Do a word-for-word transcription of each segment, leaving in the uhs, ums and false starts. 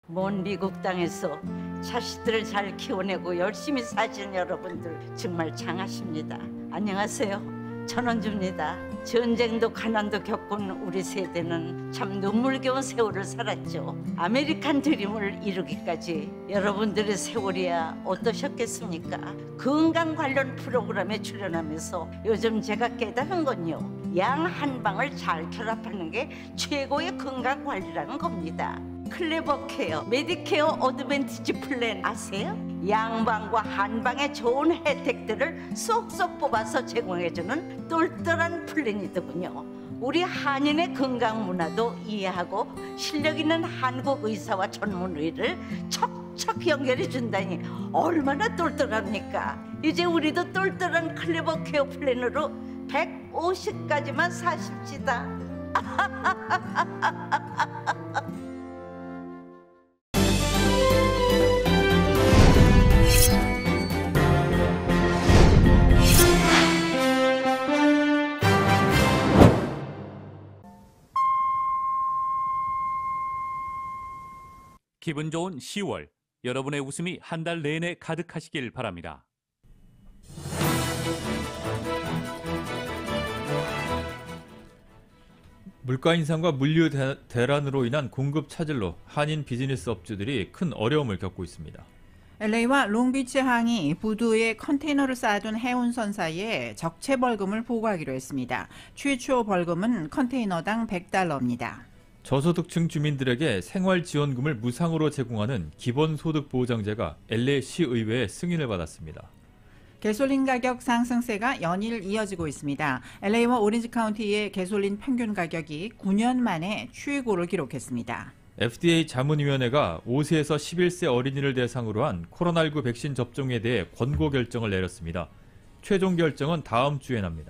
먼 미국 땅에서 자식들을 잘 키워내고 열심히 사시는 여러분들 정말 장하십니다. 안녕하세요. 전원주입니다. 전쟁도 가난도 겪은 우리 세대는 참 눈물겨운 세월을 살았죠. 아메리칸 드림을 이루기까지 여러분들의 세월이야 어떠셨겠습니까? 건강 관련 프로그램에 출연하면서 요즘 제가 깨달은 건요, 양 한 방을 잘 결합하는 게 최고의 건강 관리라는 겁니다. 클레버 케어, 메디케어 어드밴티지 플랜 아세요? 양방과 한방의 좋은 혜택들을 쏙쏙 뽑아서 제공해주는 똘똘한 플랜이더군요. 우리 한인의 건강 문화도 이해하고 실력 있는 한국 의사와 전문의를 척척 연결해 준다니 얼마나 똘똘합니까? 이제 우리도 똘똘한 클레버 케어 플랜으로 백오십 가지만 사십시다. 기분 좋은 시월, 여러분의 웃음이 한 달 내내 가득하시길 바랍니다. 물가 인상과 물류 대, 대란으로 인한 공급 차질로 한인 비즈니스 업주들이 큰 어려움을 겪고 있습니다. 엘에이와 롱비치 항이 부두에 컨테이너를 쌓아둔 해운선 사이에 적체 벌금을 부과하기로 했습니다. 최초 벌금은 컨테이너당 백 달러입니다. 저소득층 주민들에게 생활지원금을 무상으로 제공하는 기본소득보장제가 엘에이 시의회의 승인을 받았습니다. 개솔린 가격 상승세가 연일 이어지고 있습니다. 엘에이와 오렌지 카운티의 개솔린 평균 가격이 구 년 만에 최고를 기록했습니다. 에프디에이 자문위원회가 오 세에서 십일 세 어린이를 대상으로 한 코로나십구 백신 접종에 대해 권고 결정을 내렸습니다. 최종 결정은 다음 주에 납니다.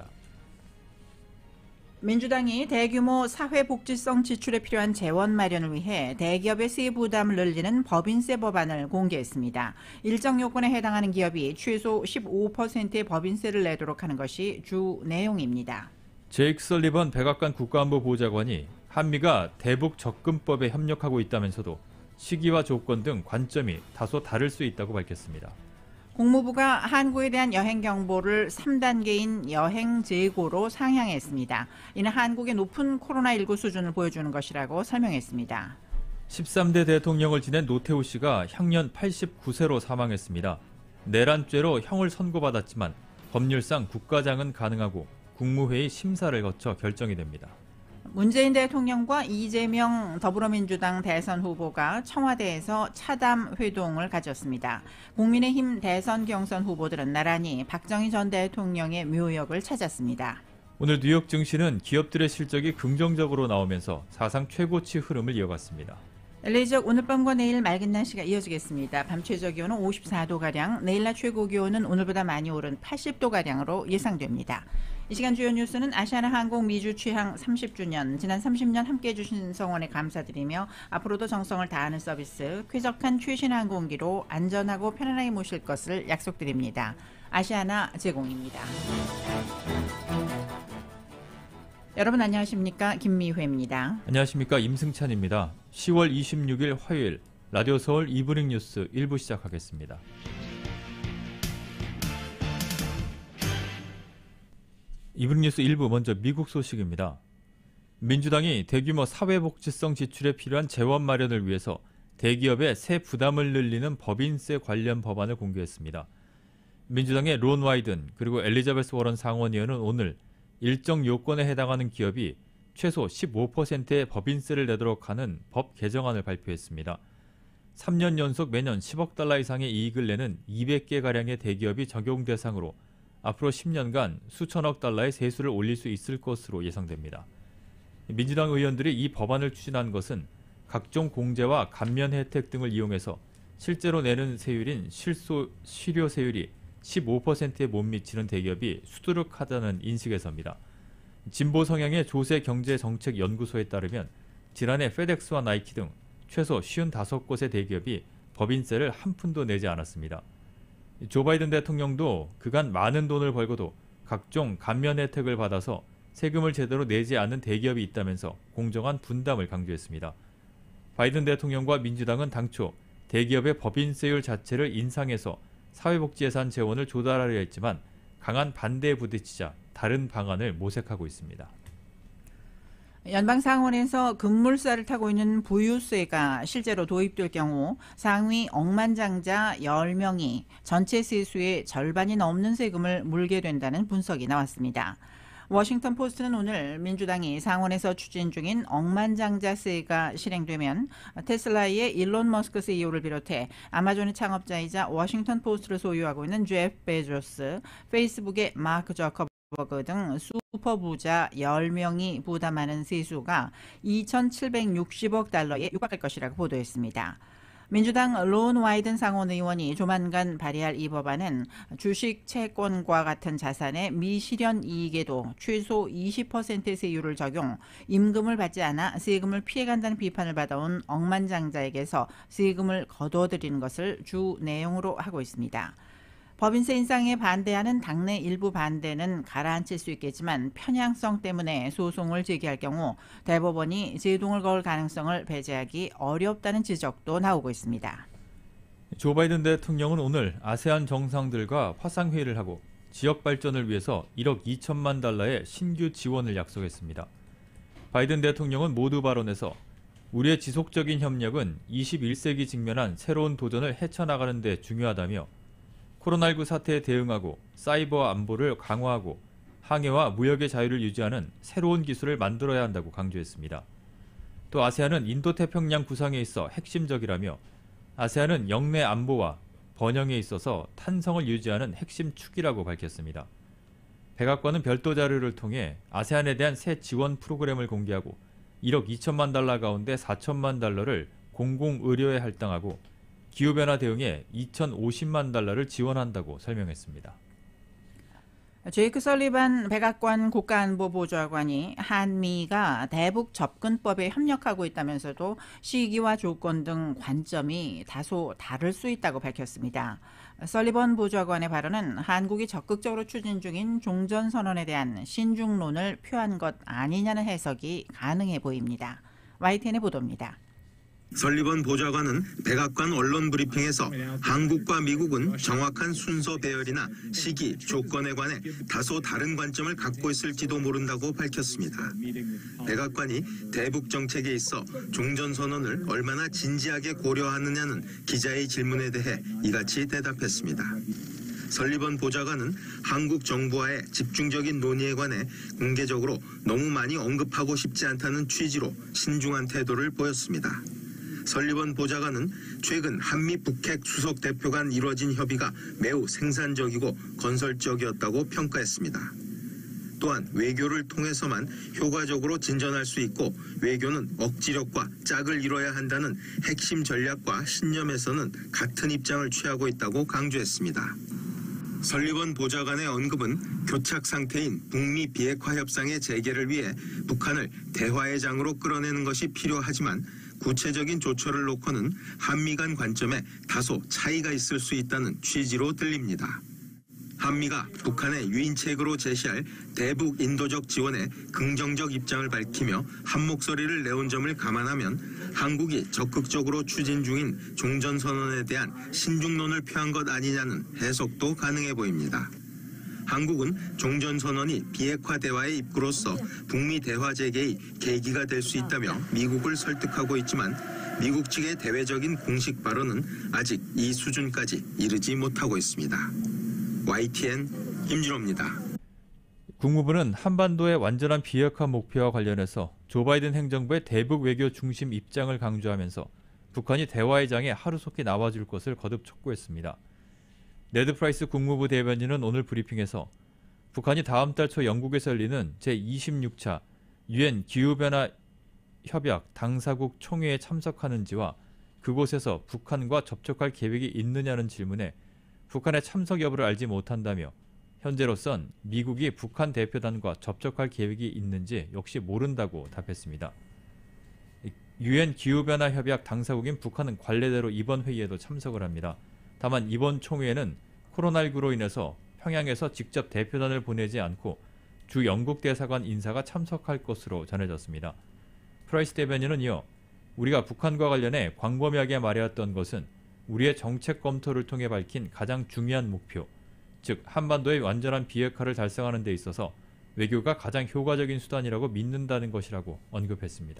민주당이 대규모 사회복지성 지출에 필요한 재원 마련을 위해 대기업의 세부 부담을 늘리는 법인세 법안을 공개했습니다. 일정 요건에 해당하는 기업이 최소 십오 퍼센트의 법인세를 내도록 하는 것이 주 내용입니다. 제이크 설리번 백악관 국가안보 보좌관이 한미가 대북 접근법에 협력하고 있다면서도 시기와 조건 등 관점이 다소 다를 수 있다고 밝혔습니다. 국무부가 한국에 대한 여행 경보를 삼 단계인 여행 재고로 상향했습니다. 이는 한국의 높은 코로나십구 수준을 보여주는 것이라고 설명했습니다. 십삼 대 대통령을 지낸 노태우 씨가 향년 팔십구 세로 사망했습니다. 내란죄로 형을 선고받았지만 법률상 국가장은 가능하고 국무회의 심사를 거쳐 결정이 됩니다. 문재인 대통령과 이재명 더불어민주당 대선 후보가 청와대에서 차담 회동을 가졌습니다. 국민의힘 대선 경선 후보들은 나란히 박정희 전 대통령의 묘역을 찾았습니다. 오늘 뉴욕 증시는 기업들의 실적이 긍정적으로 나오면서 사상 최고치 흐름을 이어갔습니다. 엘에이 지역 오늘 밤과 내일 맑은 날씨가 이어지겠습니다. 밤 최저 기온은 오십사 도가량, 내일 낮 최고 기온은 오늘보다 많이 오른 팔십 도가량으로 예상됩니다. 이 시간 주요 뉴스는 아시아나 항공 미주 취항 삼십 주년, 지난 삼십 년 함께해 주신 성원에 감사드리며 앞으로도 정성을 다하는 서비스, 쾌적한 최신 항공기로 안전하고 편안하게 모실 것을 약속드립니다. 아시아나 제공입니다. 여러분 안녕하십니까? 김미회입니다. 안녕하십니까? 임승찬입니다. 시월 이십육일 화요일 라디오 서울 이브닝 뉴스 일 부 시작하겠습니다. 이브닝 뉴스 일 부 먼저 미국 소식입니다. 민주당이 대규모 사회복지성 지출에 필요한 재원 마련을 위해서 대기업의 세 부담을 늘리는 법인세 관련 법안을 공개했습니다. 민주당의 론 와이든 그리고 엘리자베스 워런 상원의원은 오늘 일정 요건에 해당하는 기업이 최소 십오 퍼센트의 법인세를 내도록 하는 법 개정안을 발표했습니다. 삼 년 연속 매년 십억 달러 이상의 이익을 내는 이백 개가량의 대기업이 적용 대상으로 앞으로 십 년간 수천억 달러의 세수를 올릴 수 있을 것으로 예상됩니다. 민주당 의원들이 이 법안을 추진한 것은 각종 공제와 감면 혜택 등을 이용해서 실제로 내는 세율인 실소, 실효세율이 십오 퍼센트에 못 미치는 대기업이 수두룩하다는 인식에서입니다. 진보 성향의 조세경제정책연구소에 따르면 지난해 페덱스와 나이키 등 최소 오십오 곳의 대기업이 법인세를 한 푼도 내지 않았습니다. 조 바이든 대통령도 그간 많은 돈을 벌고도 각종 감면 혜택을 받아서 세금을 제대로 내지 않는 대기업이 있다면서 공정한 분담을 강조했습니다. 바이든 대통령과 민주당은 당초 대기업의 법인세율 자체를 인상해서 사회복지 예산 재원을 조달하려 했지만 강한 반대에 부딪히자 다른 방안을 모색하고 있습니다. 연방상원에서 급물살을 타고 있는 부유세가 실제로 도입될 경우 상위 억만장자 열 명이 전체 세수의 절반이 넘는 세금을 물게 된다는 분석이 나왔습니다. 워싱턴 포스트는 오늘 민주당이 상원에서 추진 중인 억만장자세가 실행되면 테슬라의 일론 머스크 씨이오를 비롯해 아마존의 창업자이자 워싱턴 포스트를 소유하고 있는 제프 베조스, 페이스북의 마크 저커버그 등 슈퍼부자 열 명이 부담하는 세수가 이천칠백육십억 달러에 육박할 것이라고 보도했습니다. 민주당 론 와이든 상원 의원이 조만간 발의할 이 법안은 주식 채권과 같은 자산의 미실현 이익에도 최소 이십 퍼센트의 세율을 적용, 임금을 받지 않아 세금을 피해간다는 비판을 받아온 억만장자에게서 세금을 거둬들이는 것을 주 내용으로 하고 있습니다. 법인세 인상에 반대하는 당내 일부 반대는 가라앉힐 수 있겠지만 편향성 때문에 소송을 제기할 경우 대법원이 제동을 걸 가능성을 배제하기 어렵다는 지적도 나오고 있습니다. 조 바이든 대통령은 오늘 아세안 정상들과 화상회의를 하고 지역 발전을 위해서 일억 이천만 달러의 신규 지원을 약속했습니다. 바이든 대통령은 모두 발언에서 우리의 지속적인 협력은 이십일 세기 직면한 새로운 도전을 헤쳐나가는 데 중요하다며 코로나십구 사태에 대응하고 사이버 안보를 강화하고 항해와 무역의 자유를 유지하는 새로운 기술을 만들어야 한다고 강조했습니다. 또 아세안은 인도태평양 구상에 있어 핵심적이라며 아세안은 영내 안보와 번영에 있어서 탄성을 유지하는 핵심 축이라고 밝혔습니다. 백악관은 별도 자료를 통해 아세안에 대한 새 지원 프로그램을 공개하고 일억 이천만 달러 가운데 사천만 달러를 공공의료에 할당하고 기후변화 대응에 이천오십만 달러를 지원한다고 설명했습니다. 제이크 설리반 백악관 국가안보보좌관이 한미가 대북 접근법에 협력하고 있다면서도 시기와 조건 등 관점이 다소 다를 수 있다고 밝혔습니다. 설리반 보좌관의 발언은 한국이 적극적으로 추진 중인 종전선언에 대한 신중론을 표한 것 아니냐는 해석이 가능해 보입니다. 와이티엔의 보도입니다. 설리번 보좌관은 백악관 언론 브리핑에서 한국과 미국은 정확한 순서 배열이나 시기, 조건에 관해 다소 다른 관점을 갖고 있을지도 모른다고 밝혔습니다. 백악관이 대북 정책에 있어 종전선언을 얼마나 진지하게 고려하느냐는 기자의 질문에 대해 이같이 대답했습니다. 설리번 보좌관은 한국 정부와의 집중적인 논의에 관해 공개적으로 너무 많이 언급하고 싶지 않다는 취지로 신중한 태도를 보였습니다. 설리번 보좌관은 최근 한미 북핵 수석 대표 간 이뤄진 협의가 매우 생산적이고 건설적이었다고 평가했습니다. 또한 외교를 통해서만 효과적으로 진전할 수 있고 외교는 억지력과 짝을 이뤄야 한다는 핵심 전략과 신념에서는 같은 입장을 취하고 있다고 강조했습니다. 설리번 보좌관의 언급은 교착 상태인 북미 비핵화 협상의 재개를 위해 북한을 대화의 장으로 끌어내는 것이 필요하지만 구체적인 조처를 놓고는 한미 간 관점에 다소 차이가 있을 수 있다는 취지로 들립니다. 한미가 북한의 유인책으로 제시할 대북 인도적 지원에 긍정적 입장을 밝히며 한 목소리를 내온 점을 감안하면 한국이 적극적으로 추진 중인 종전선언에 대한 신중론을 표한 것 아니냐는 해석도 가능해 보입니다. 한국은 종전선언이 비핵화 대화의 입구로서 북미 대화 재개의 계기가 될 수 있다며 미국을 설득하고 있지만 미국 측의 대외적인 공식 발언은 아직 이 수준까지 이르지 못하고 있습니다. 와이티엔 김준호입니다. 국무부는 한반도의 완전한 비핵화 목표와 관련해서 조 바이든 행정부의 대북 외교 중심 입장을 강조하면서 북한이 대화의 장에 하루속히 나와줄 것을 거듭 촉구했습니다. 네드 프라이스 국무부 대변인은 오늘 브리핑에서 북한이 다음 달 초 영국에서 열리는 제이십육 차 유엔 기후변화 협약 당사국 총회에 참석하는지와 그곳에서 북한과 접촉할 계획이 있느냐는 질문에 북한의 참석 여부를 알지 못한다며 현재로선 미국이 북한 대표단과 접촉할 계획이 있는지 역시 모른다고 답했습니다. 유엔 기후변화 협약 당사국인 북한은 관례대로 이번 회의에도 참석을 합니다. 다만 이번 총회에는 코로나십구로 인해서 평양에서 직접 대표단을 보내지 않고 주 영국 대사관 인사가 참석할 것으로 전해졌습니다. 프라이스 대변인은 이어 우리가 북한과 관련해 광범위하게 말해왔던 것은 우리의 정책 검토를 통해 밝힌 가장 중요한 목표, 즉 한반도의 완전한 비핵화를 달성하는 데 있어서 외교가 가장 효과적인 수단이라고 믿는다는 것이라고 언급했습니다.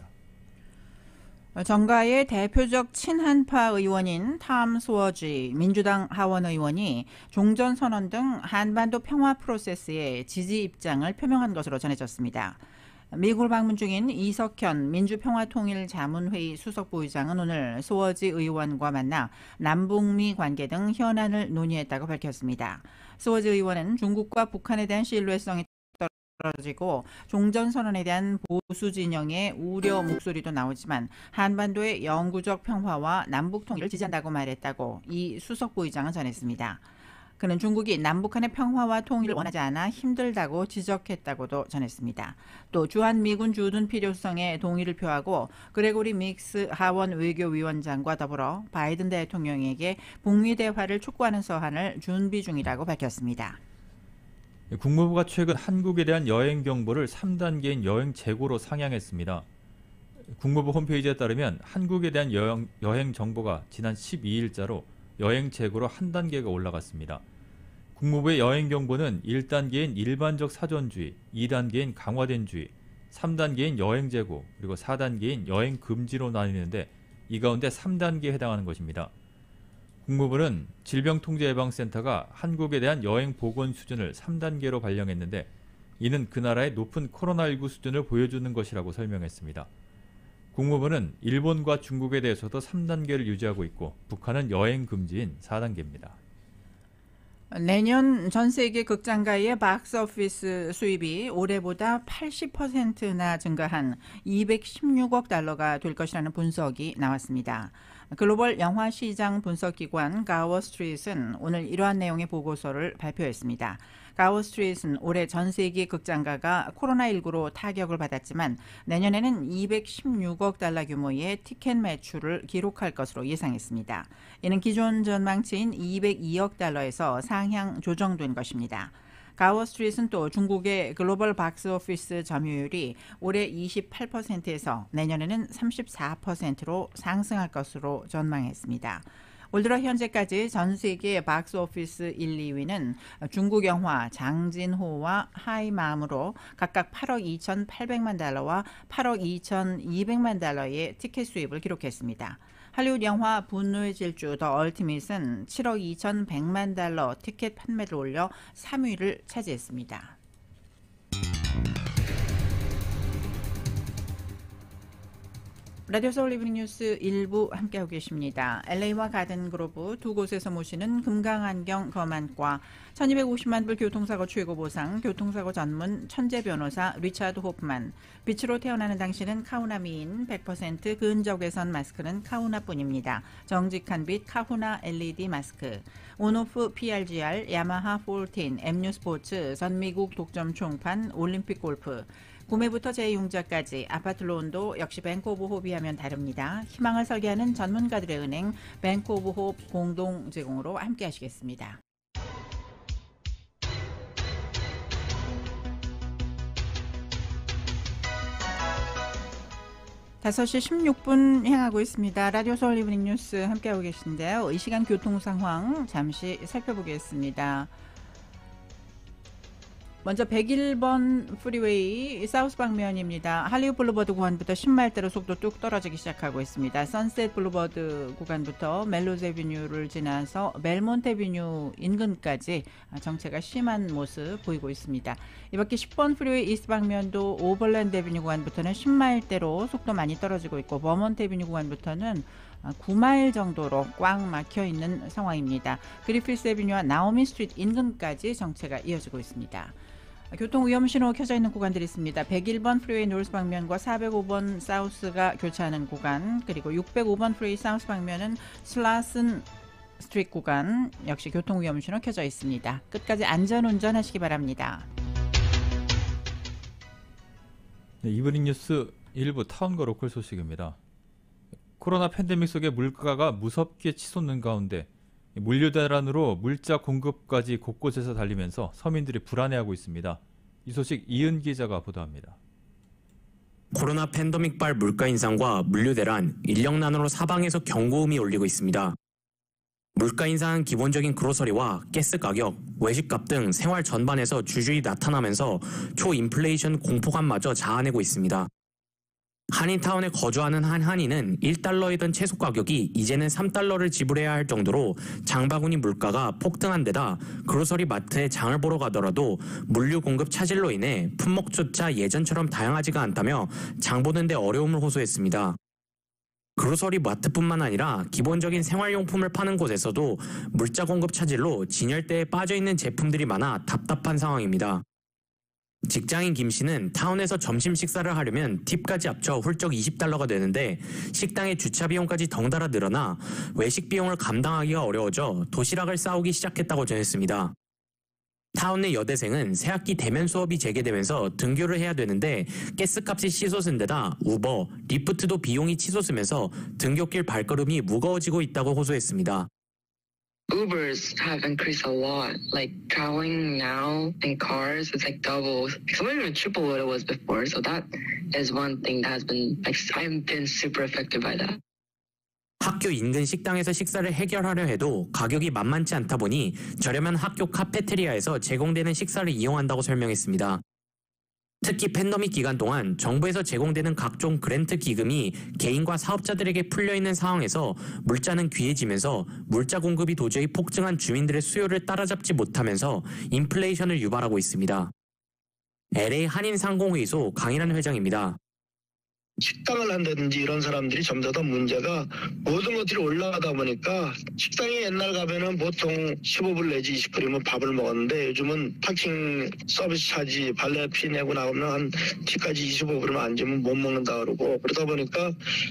정가의 대표적 친한파 의원인 탐 소어지 민주당 하원 의원이 종전선언 등 한반도 평화 프로세스에 지지 입장을 표명한 것으로 전해졌습니다. 미국을 방문 중인 이석현 민주평화통일자문회의 수석부의장은 오늘 소어지 의원과 만나 남북미 관계 등 현안을 논의했다고 밝혔습니다. 소어지 의원은 중국과 북한에 대한 신뢰성이 떨어지고 종전선언에 대한 보수 진영의 우려 목소리도 나오지만 한반도의 영구적 평화와 남북통일을 지지한다고 말했다고 이 수석부의장은 전했습니다. 그는 중국이 남북한의 평화와 통일을 원하지 않아 힘들다고 지적했다고도 전했습니다. 또 주한미군 주둔 필요성에 동의를 표하고 그레고리 믹스 하원 외교위원장과 더불어 바이든 대통령에게 북미 대화를 촉구하는 서한을 준비 중이라고 밝혔습니다. 국무부가 최근 한국에 대한 여행 경보를 삼 단계인 여행 재고로 상향했습니다. 국무부 홈페이지에 따르면 한국에 대한 여행, 여행 정보가 지난 십이 일자로 여행 재고로 한 단계가 올라갔습니다. 국무부의 여행 경보는 일 단계인 일반적 사전주의, 이 단계인 강화된 주의, 삼 단계인 여행 재고, 그리고 사 단계인 여행 금지로 나뉘는데 이 가운데 삼 단계에 해당하는 것입니다. 국무부는 질병통제예방센터가 한국에 대한 여행 보건 수준을 삼 단계로 발령했는데 이는 그 나라의 높은 코로나십구 수준을 보여주는 것이라고 설명했습니다. 국무부는 일본과 중국에 대해서도 삼 단계를 유지하고 있고 북한은 여행 금지인 사 단계입니다. 내년 전 세계 극장가의 박스오피스 수입이 올해보다 팔십 퍼센트나 증가한 이백십육억 달러가 될 것이라는 분석이 나왔습니다. 글로벌 영화 시장 분석기관 가워스트릿은 오늘 이러한 내용의 보고서를 발표했습니다. 가워스트릿은 올해 전 세계 극장가가 코로나십구로 타격을 받았지만 내년에는 이백십육억 달러 규모의 티켓 매출을 기록할 것으로 예상했습니다. 이는 기존 전망치인 이백이억 달러에서 상향 조정된 것입니다. 가워스트릿은 또 중국의 글로벌 박스오피스 점유율이 올해 이십팔 퍼센트에서 내년에는 삼십사 퍼센트로 상승할 것으로 전망했습니다. 올 들어 현재까지 전 세계 박스오피스 일, 이 위는 중국 영화 장진호와 하이맘으로 각각 팔억 이천팔백만 달러와 팔억 이천이백만 달러의 티켓 수입을 기록했습니다. 할리우드 영화 분노의 질주 더 얼티밋은 칠억 이천백만 달러 티켓 판매를 올려 삼 위를 차지했습니다. 라디오 서울 이브닝 뉴스 일부 함께하고 계십니다. 엘에이와 가든그로브 두 곳에서 모시는 금강안경 검안과 천이백오십만 불 교통사고 최고보상 교통사고 전문 천재 변호사 리차드 호프만, 빛으로 태어나는 당신은 카우나 미인, 백 퍼센트 근적외선 마스크는 카우나뿐입니다. 정직한 빛 카후나 엘이디 마스크, 온오프 피알지알, 야마하 십사, 엠유 스포츠, 전미국 독점 총판, 올림픽 골프, 구매부터 재융자까지 아파트 론도 역시 뱅크 오브 홉이 하면 다릅니다. 희망을 설계하는 전문가들의 은행 뱅크 오브 홉 공동 제공으로 함께 하시겠습니다. 다섯 시 십육 분 향하고 있습니다. 라디오 서울 이브닝 뉴스 함께하고 계신데요. 이 시간 교통 상황 잠시 살펴보겠습니다. 먼저 백일 번 프리웨이 사우스 방면입니다. 할리우드 블루버드 구간부터 십 마일대로 속도 뚝 떨어지기 시작하고 있습니다. 선셋 블루버드 구간부터 멜로즈 애비뉴를 지나서 벨몬트 애비뉴 인근까지 정체가 심한 모습 보이고 있습니다. 이 밖에 십 번 프리웨이 이스트 방면도 오버랜드 애비뉴 구간부터는 십 마일대로 속도 많이 떨어지고 있고 버몬트 애비뉴 구간부터는 구 마일 정도로 꽉 막혀 있는 상황입니다. 그리피스 애비뉴와 나오미 스트리트 인근까지 정체가 이어지고 있습니다. 교통 위험 신호 켜져 있는 구간들이 있습니다. 백일 번 프리웨이 노스 방면과 사백오 번 사우스가 교차하는 구간, 그리고 육백오 번 프리웨이 사우스 방면은 슬라슨 스트리트 구간 역시 교통 위험 신호 켜져 있습니다. 끝까지 안전 운전하시기 바랍니다. 네, 이브닝 뉴스 일부 타운과 로컬 소식입니다. 코로나 팬데믹 속에 물가가 무섭게 치솟는 가운데 물류대란으로 물자 공급까지 곳곳에서 달리면서 서민들이 불안해하고 있습니다. 이 소식 이은 기자가 보도합니다. 코로나 팬데믹발 물가 인상과 물류 대란, 인력난으로 사방에서 경고음이 울리고 있습니다. 물가 인상은 기본적인 그로서리와 가스 가격, 외식값 등 생활 전반에서 주주히 나타나면서 초인플레이션 공포감마저 자아내고 있습니다. 한인타운에 거주하는 한 한인은 일 달러이던 채소 가격이 이제는 삼 달러를 지불해야 할 정도로 장바구니 물가가 폭등한 데다 그로서리 마트에 장을 보러 가더라도 물류 공급 차질로 인해 품목조차 예전처럼 다양하지가 않다며 장 보는 데 어려움을 호소했습니다. 그로서리 마트뿐만 아니라 기본적인 생활용품을 파는 곳에서도 물자 공급 차질로 진열대에 빠져있는 제품들이 많아 답답한 상황입니다. 직장인 김 씨는 타운에서 점심 식사를 하려면 팁까지 합쳐 훌쩍 이십 달러가 되는데 식당의 주차 비용까지 덩달아 늘어나 외식 비용을 감당하기가 어려워져 도시락을 싸오기 시작했다고 전했습니다. 타운 내 여대생은 새학기 대면 수업이 재개되면서 등교를 해야 되는데 가스값이 치솟은 데다 우버, 리프트도 비용이 치솟으면서 등교길 발걸음이 무거워지고 있다고 호소했습니다. Ubers have increased a lot. Like traveling now in cars, it's like double, some even triple what it was before. So that is one thing that has been, like, I've been super affected by that. 학교 인근 식당에서 식사를 해결하려 해도 가격이 만만치 않다 보니 저렴한 학교 카페테리아에서 제공되는 식사를 이용한다고 설명했습니다. 특히 팬데믹 기간 동안 정부에서 제공되는 각종 그랜트 기금이 개인과 사업자들에게 풀려있는 상황에서 물자는 귀해지면서 물자 공급이 도저히 폭증한 주민들의 수요를 따라잡지 못하면서 인플레이션을 유발하고 있습니다. 엘에이 한인상공회의소 강인한 회장입니다. 식당을 한다든지 이런 사람들이 점점 더 문제가 모든 것들이 올라가다 보니까 식당에 옛날 가면은 보통 십오 불 내지 이십 불이면 밥을 먹었는데 요즘은 파킹 서비스 차지 발레피 내고 나오면 한 팁까지 이십오 불이면 안 주면 못 먹는다 그러고 그러다 보니까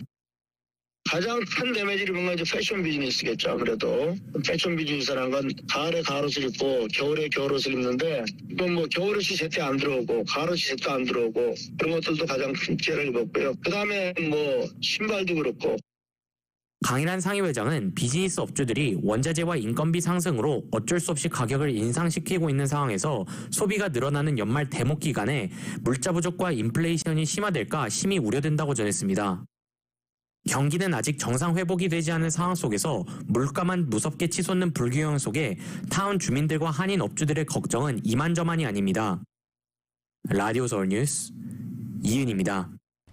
가장 큰 데미지를 입은 건 이제 패션 비즈니스겠죠. 아무래도 패션 비즈니스라는 건 가을에 가을옷을 입고 겨울에 겨울옷을 입는데 이건 뭐 겨울옷이 제때 안 들어오고 가을옷이 제때 안 들어오고 그런 것들도 가장 큰 피해를 입었고요. 그 다음에 뭐 신발도 그렇고. 강인한 상임회장은 비즈니스 업주들이 원자재와 인건비 상승으로 어쩔 수 없이 가격을 인상시키고 있는 상황에서 소비가 늘어나는 연말 대목 기간에 물자 부족과 인플레이션이 심화될까 심히 우려된다고 전했습니다. 경기는 아직 정상 회복이 되지 않은 상황 속에서 물가만 무섭게 치솟는 불균형 속에 타운 주민들과 한인 업주들의 걱정은 이만저만이 아닙니다. 라디오 서울 뉴스 이윤입니다.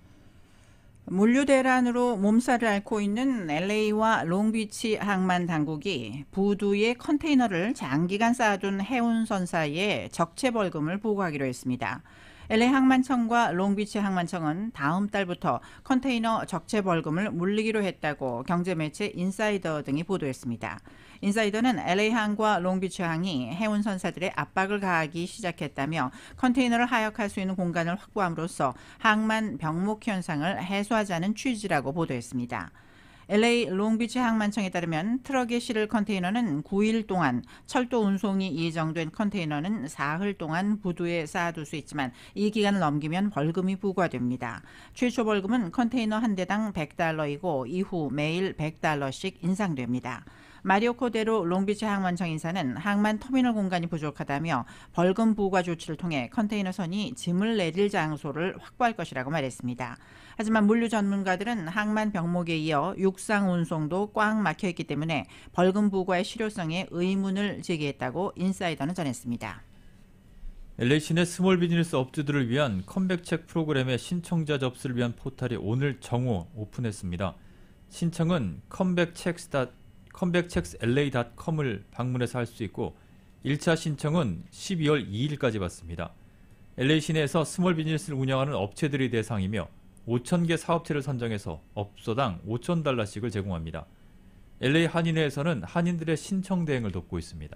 물류 대란으로 몸살을 앓고 있는 엘에이와 롱비치 항만 당국이 부두에 컨테이너를 장기간 쌓아둔 해운선사에 적체 벌금을 부과하기로 했습니다. 엘에이 항만청과 롱비치 항만청은 다음 달부터 컨테이너 적체 벌금을 물리기로 했다고 경제매체 인사이더 등이 보도했습니다. 인사이더는 엘에이항과 롱비치항이 해운선사들의 압박을 가하기 시작했다며 컨테이너를 하역할 수 있는 공간을 확보함으로써 항만 병목 현상을 해소하자는 취지라고 보도했습니다. 엘에이 롱비치 항만청에 따르면 트럭에 실을 컨테이너는 구 일 동안, 철도 운송이 예정된 컨테이너는 사흘 동안 부두에 쌓아둘 수 있지만 이 기간을 넘기면 벌금이 부과됩니다. 최초 벌금은 컨테이너 한 대당 백 달러이고 이후 매일 백 달러씩 인상됩니다. 마리오 코데로 롱비치 항만청 인사는 항만 터미널 공간이 부족하다며 벌금 부과 조치를 통해 컨테이너선이 짐을 내릴 장소를 확보할 것이라고 말했습니다. 하지만 물류 전문가들은 항만 병목에 이어 육상 운송도 꽉 막혀 있기 때문에 벌금 부과의 실효성에 의문을 제기했다고 인사이더는 전했습니다. 엘에이 시내 스몰 비즈니스 업주들을 위한 컴백책 프로그램의 신청자 접수를 위한 포털이 오늘 정오 오픈했습니다. 신청은 컴백책스 컴백책스 엘에이 닷 컴을 방문해서 할 수 있고 일 차 신청은 십이월 이일까지 받습니다. 엘에이 시내에서 스몰 비즈니스를 운영하는 업체들이 대상이며 오천 개 사업체를 선정해서 업소당 오천 달러씩을 제공합니다. 엘에이 한인회에서는 한인들의 신청 대행을 돕고 있습니다.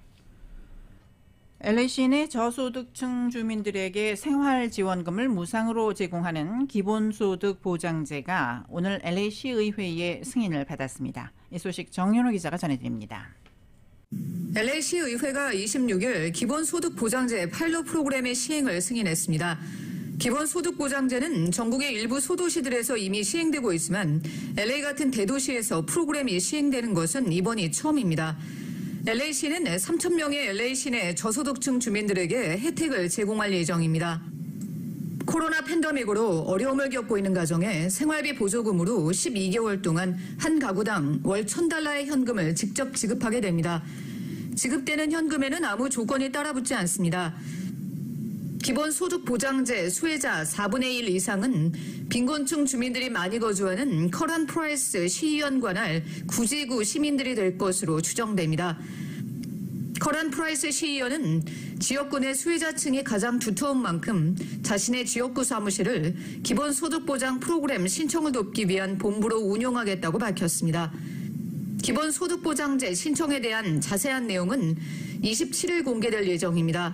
엘에이 시내 저소득층 주민들에게 생활지원금을 무상으로 제공하는 기본소득 보장제가 오늘 엘에이 시의회의 승인을 받았습니다. 이 소식 정현호 기자가 전해드립니다. 엘에이 시의회가 이십육일 기본소득 보장제 파일럿 프로그램의 시행을 승인했습니다. 기본소득보장제는 전국의 일부 소도시들에서 이미 시행되고 있지만 엘에이 같은 대도시에서 프로그램이 시행되는 것은 이번이 처음입니다. 엘에이시는 삼천 명의 엘에이 시내 저소득층 주민들에게 혜택을 제공할 예정입니다. 코로나 팬데믹으로 어려움을 겪고 있는 가정에 생활비 보조금으로 십이 개월 동안 한 가구당 월 천 달러의 현금을 직접 지급하게 됩니다. 지급되는 현금에는 아무 조건이 따라붙지 않습니다. 기본소득보장제 수혜자 사분의 일 이상은 빈곤층 주민들이 많이 거주하는 커런 프라이스 시의원 관할 구지구 시민들이 될 것으로 추정됩니다. 커런 프라이스 시의원은 지역군의 수혜자층이 가장 두터운 만큼 자신의 지역구 사무실을 기본소득보장 프로그램 신청을 돕기 위한 본부로 운영하겠다고 밝혔습니다. 기본소득보장제 신청에 대한 자세한 내용은 이십칠 일 공개될 예정입니다.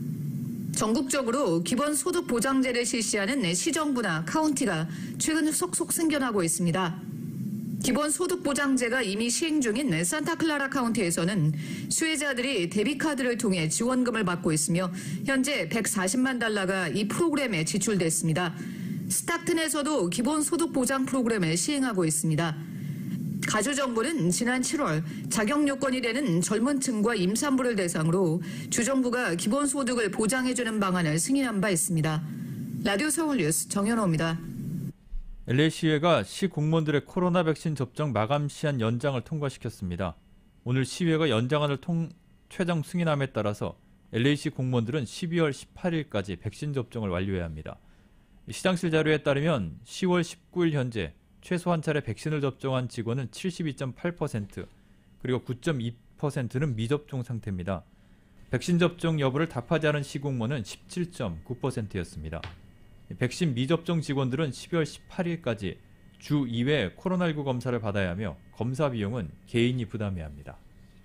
전국적으로 기본소득보장제를 실시하는 시정부나 카운티가 최근 속속 생겨나고 있습니다. 기본소득보장제가 이미 시행 중인 산타클라라 카운티에서는 수혜자들이 데비카드를 통해 지원금을 받고 있으며 현재 백사십만 달러가 이 프로그램에 지출됐습니다. 스타튼에서도 기본소득보장 프로그램을 시행하고 있습니다. 가주정부는 지난 칠월 자격 요건이 되는 젊은 층과 임산부를 대상으로 주정부가 기본소득을 보장해주는 방안을 승인한 바 있습니다. 라디오 서울 뉴스 정현호입니다. 엘에이 시의회가 시 공무원들의 코로나 백신 접종 마감 시한 연장을 통과시켰습니다. 오늘 시의회가 연장안을 통, 최종 승인함에 따라서 엘에이시 공무원들은 십이월 십팔일까지 백신 접종을 완료해야 합니다. 시장실 자료에 따르면 시월 십구일 현재 최소 한 차례 백신을 접종한 직원은 칠십이 점 팔 퍼센트, 그리고 구 점 이 퍼센트는 미접종 상태입니다. 백신 접종 여부를 답하지 않은 시공무원은 십칠 점 구 퍼센트였습니다. 백신 미접종 직원들은 십이월 십팔일까지 주 이 회 코로나십구 검사를 받아야 하며 검사 비용은 개인이 부담해야 합니다.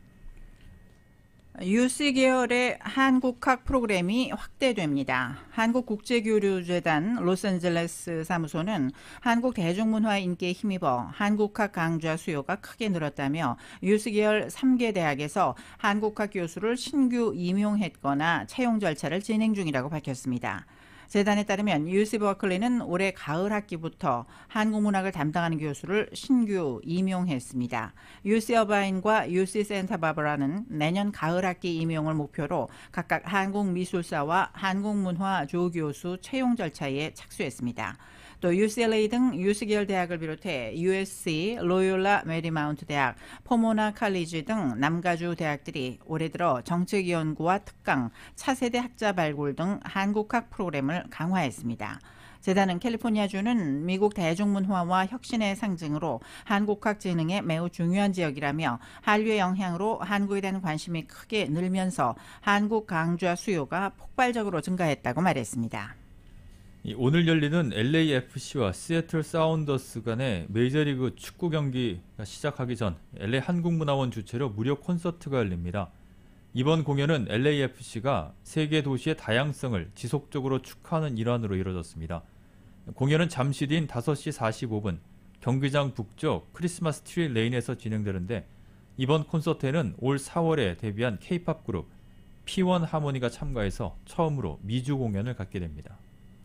유씨 계열의 한국학 프로그램이 확대됩니다. 한국국제교류재단 로스앤젤레스 사무소는 한국 대중문화 인기에 힘입어 한국학 강좌 수요가 크게 늘었다며 유씨 계열 세 개 대학에서 한국학 교수를 신규 임용했거나 채용 절차를 진행 중이라고 밝혔습니다. 재단에 따르면 유씨 버클리는 올해 가을 학기부터 한국문학을 담당하는 교수를 신규 임용했습니다. 유씨 어바인과 유씨 센타바바라는 내년 가을 학기 임용을 목표로 각각 한국미술사와 한국문화 조교수 채용 절차에 착수했습니다. 또 유씨엘에이 등 유씨 계열 대학을 비롯해 유에스씨, 로욜라 메리마운트 대학, 포모나 칼리지 등 남가주 대학들이 올해 들어 정책연구와 특강, 차세대 학자 발굴 등 한국학 프로그램을 강화했습니다. 재단은 캘리포니아주는 미국 대중문화와 혁신의 상징으로 한국학 진흥에 매우 중요한 지역이라며 한류의 영향으로 한국에 대한 관심이 크게 늘면서 한국 강좌 수요가 폭발적으로 증가했다고 말했습니다. 오늘 열리는 엘에이에프씨와 시애틀 사운더스 간의 메이저리그 축구 경기가 시작하기 전 엘에이 한국문화원 주최로 무료 콘서트가 열립니다. 이번 공연은 엘에이에프씨가 세계 도시의 다양성을 지속적으로 축하하는 일환으로 이루어졌습니다. 공연은 잠시 뒤인 다섯 시 사십오 분 경기장 북쪽 크리스마스 트리 레인에서 진행되는데 이번 콘서트에는 올 사월에 데뷔한 케이팝 그룹 피원 하모니가 참가해서 처음으로 미주 공연을 갖게 됩니다.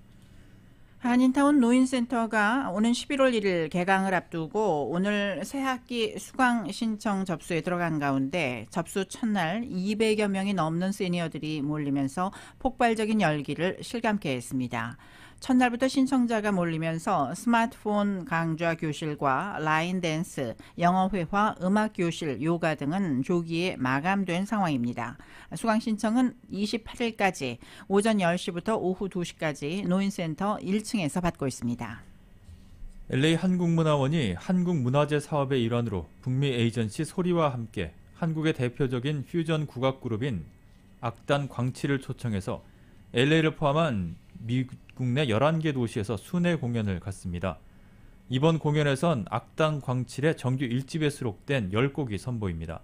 한인타운 노인센터가 오는 십일월 일일 개강을 앞두고 오늘 새학기 수강 신청 접수에 들어간 가운데 접수 첫날 이백여 명이 넘는 시니어들이 몰리면서 폭발적인 열기를 실감케 했습니다. 첫날부터 신청자가 몰리면서 스마트폰 강좌 교실과 라인 댄스, 영어 회화, 음악 교실, 요가 등은 조기에 마감된 상황입니다. 수강 신청은 이십팔일까지 오전 열 시부터 오후 두 시까지 노인센터 일 층에서 받고 있습니다. 엘에이 한국문화원이 한국문화재 사업의 일환으로 북미 에이전시 소리와 함께 한국의 대표적인 퓨전 국악그룹인 악단 광치를 초청해서 엘에이를 포함한 미국 내 열한 개 도시에서 순회 공연을 갖습니다. 이번 공연에선 악단 광칠의 정규 일 집에 수록된 열 곡이 선보입니다.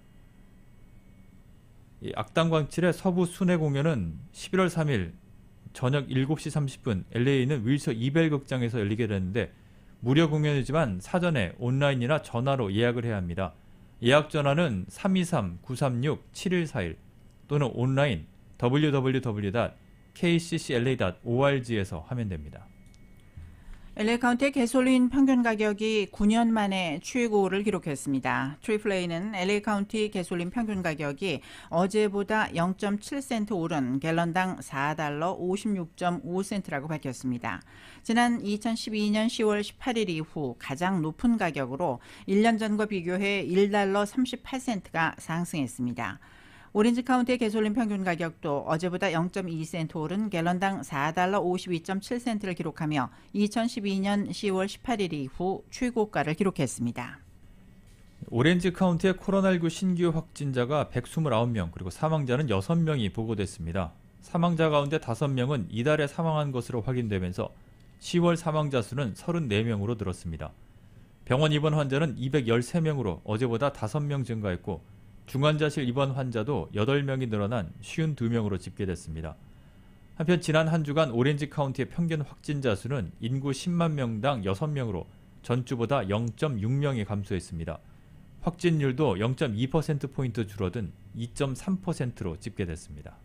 이 악단 광칠의 서부 순회 공연은 십일월 삼일 저녁 일곱 시 삼십 분 엘에이 있는 윌서 이벨 극장에서 열리게 되는데 무료 공연이지만 사전에 온라인이나 전화로 예약을 해야 합니다. 예약 전화는 삼이삼 구삼육 칠일사일 또는 온라인 더블유 더블유 더블유 닷 케이씨씨엘에이 닷 오알지에서 하면 됩니다. 엘에이 카운티의 가솔린 평균 가격이 구 년 만에 최고를 기록했습니다. 트리플레이는 엘에이 카운티 가솔린 평균 가격이 어제보다 영 점 칠 센트 오른 갤런당 사 달러 오십육 점 오 센트라고 밝혔습니다. 지난 이천십이 년 시월 십팔 일 이후 가장 높은 가격으로 일 년 전과 비교해 일 달러 삼십팔 센트가 상승했습니다. 오렌지 카운티의 가솔린 평균 가격도 어제보다 영 점 이 센트 오른 갤런당 사 달러 오십이 점 칠 센트를 기록하며 이천십이 년 시월 십팔 일 이후 최고가를 기록했습니다. 오렌지 카운티의 코로나십구 신규 확진자가 백이십구 명, 그리고 사망자는 여섯 명이 보고됐습니다. 사망자 가운데 다섯 명은 이달에 사망한 것으로 확인되면서 시월 사망자 수는 삼십사 명으로 늘었습니다. 병원 입원 환자는 이백십삼 명으로 어제보다 다섯 명 증가했고 중환자실 입원 환자도 여덟 명이 늘어난 오십이 명으로 집계됐습니다. 한편 지난 한 주간 오렌지 카운티의 평균 확진자 수는 인구 십만 명당 여섯 명으로 전주보다 영 점 육 명이 감소했습니다. 확진율도 영 점 이 퍼센트포인트 줄어든 이 점 삼 퍼센트로 집계됐습니다.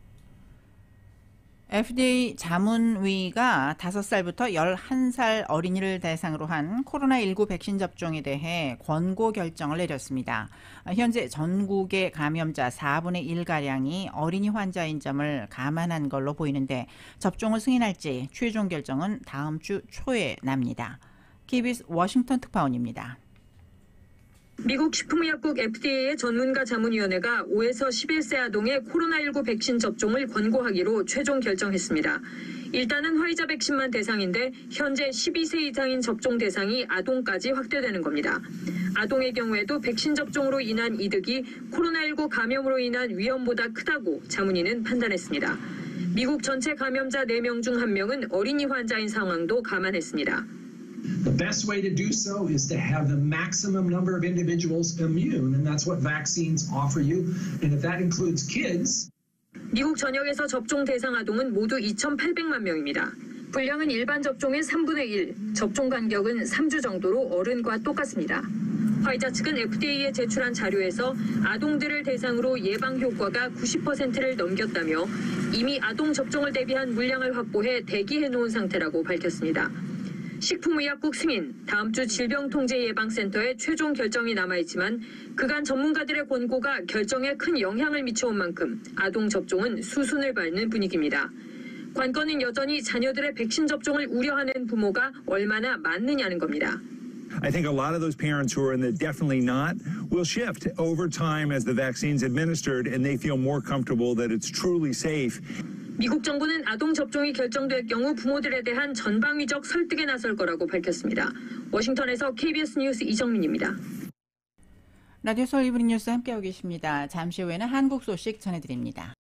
에프디에이 자문위가 다섯 살부터 열한 살 어린이를 대상으로 한 코로나십구 백신 접종에 대해 권고 결정을 내렸습니다. 현재 전국의 감염자 사분의 일가량이 어린이 환자인 점을 감안한 걸로 보이는데 접종을 승인할지 최종 결정은 다음 주 초에 납니다. 케이비에스 워싱턴 특파원입니다. 미국 식품의약국 에프디에이의 전문가 자문위원회가 오에서 십일 세 아동의 코로나십구 백신 접종을 권고하기로 최종 결정했습니다. 일단은 화이자 백신만 대상인데 현재 십이 세 이상인 접종 대상이 아동까지 확대되는 겁니다. 아동의 경우에도 백신 접종으로 인한 이득이 코로나십구 감염으로 인한 위험보다 크다고 자문위는 판단했습니다. 미국 전체 감염자 네 명 중 한 명은 어린이 환자인 상황도 감안했습니다. The best way to do so is to have the maximum number of individuals immune, and that's what vaccines offer you. And if that includes kids, 미국 전역에서 접종 대상 아동은 모두 이천팔백만 명입니다. 분량은 일반 접종의 삼분의 일, 접종 간격은 삼 주 정도로 어른과 똑같습니다. 화이자 측은 에프디에이에 제출한 자료에서 아동들을 대상으로 예방 효과가 구십 퍼센트를 넘겼다며 이미 아동 접종을 대비한 물량을 확보해 대기해 놓은 상태라고 밝혔습니다. 식품의약국 승인, 다음 주 질병통제예방센터의 최종 결정이 남아있지만 그간 전문가들의 권고가 결정에 큰 영향을 미쳐온 만큼 아동 접종은 수순을 밟는 분위기입니다. 관건은 여전히 자녀들의 백신 접종을 우려하는 부모가 얼마나 많느냐는 겁니다. I think a lot of those parents who are in the definitely not will shift over time as the vaccine's administered and they feel more comfortable that it's truly safe. 미국 정부는 아동 접종이 결정될 경우 부모들에 대한 전방위적 설득에 나설 거라고 밝혔습니다. 워싱턴에서 케이비에스 뉴스 이정민입니다. 라디오 서울 이브닝 뉴스 함께하고 계십니다. 잠시 후에는 한국 소식 전해드립니다.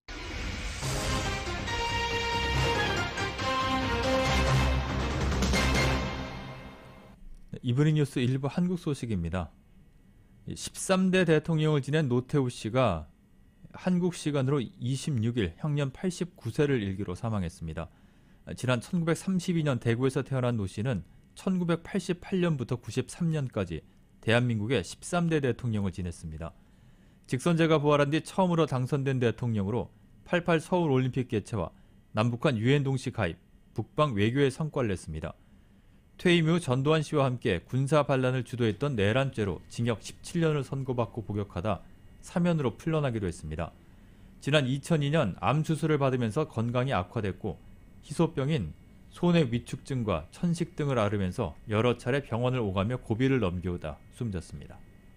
이브닝 뉴스 일부 한국 소식입니다. 십삼 대 대통령을 지낸 노태우 씨가 한국 시간으로 이십육 일 향년 팔십구 세를 일기로 사망했습니다. 지난 천구백삼십이 년 대구에서 태어난 노 씨는 천구백팔십팔 년부터 구십삼 년까지 대한민국의 십삼 대 대통령을 지냈습니다. 직선제가 부활한 뒤 처음으로 당선된 대통령으로 팔십팔 서울올림픽 개최와 남북한 유엔 동시 가입, 북방 외교에 성과를 냈습니다. 퇴임 후 전두환 씨와 함께 군사 반란을 주도했던 내란죄로 징역 십칠 년을 선고받고 복역하다 사면으로 풀려나기도 했습니다. 지난 이천이 년 암 수술을 받으면서 건강이 악화됐고 희소병인 소뇌 위축증과 천식 등을 앓으면서 여러 차례 병원을 오가며 고비를 넘겨오다 숨졌습니다.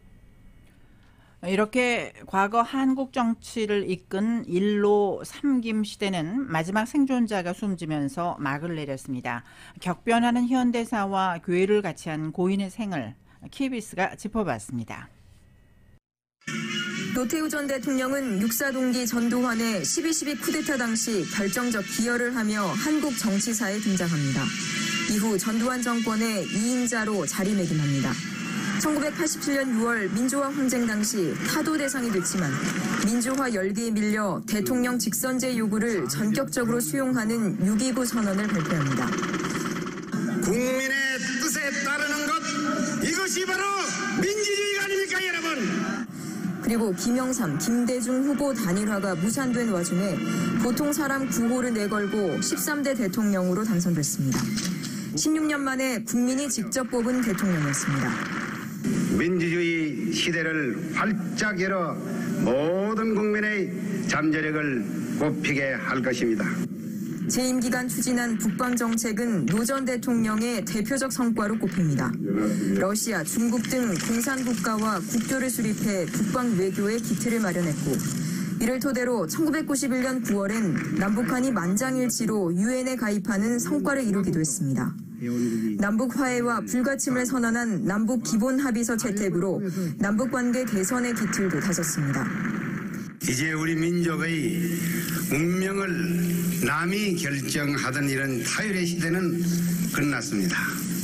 이렇게 과거 한국 정치를 이끈 일로 삼김 시대는 마지막 생존자가 숨지면서 막을 내렸습니다. 격변하는 현대사와 교회를 같이 한 고인의 생을 케이비에스가 짚어봤습니다. 노태우 전 대통령은 육사 동기 전두환의 십이 십이 쿠데타 당시 결정적 기여를 하며 한국 정치사에 등장합니다. 이후 전두환 정권의 이인자로 자리매김합니다. 천구백팔십칠 년 유월 민주화 항쟁 당시 타도 대상이 됐지만 민주화 열기에 밀려 대통령 직선제 요구를 전격적으로 수용하는 육 이구 선언을 발표합니다. 국민의 뜻에 따르는 것, 이것이 바로 민주주의가 아닙니까, 여러분? 그리고 김영삼, 김대중 후보 단일화가 무산된 와중에 보통 사람 구호를 내걸고 십삼 대 대통령으로 당선됐습니다. 십육 년 만에 국민이 직접 뽑은 대통령이었습니다. 민주주의 시대를 활짝 열어 모든 국민의 잠재력을 꽃피게 할 것입니다. 재임 기간 추진한 북방 정책은 노 전 대통령의 대표적 성과로 꼽힙니다. 러시아, 중국 등 공산 국가와 국교를 수립해 북방 외교의 기틀을 마련했고, 이를 토대로 천구백구십일 년 구월엔 남북한이 만장일치로 유엔에 가입하는 성과를 이루기도 했습니다. 남북 화해와 불가침을 선언한 남북 기본 합의서 채택으로 남북 관계 개선의 기틀도 다졌습니다. 이제 우리 민족의 운명을 남이 결정하던 이런 타율의 시대는 끝났습니다.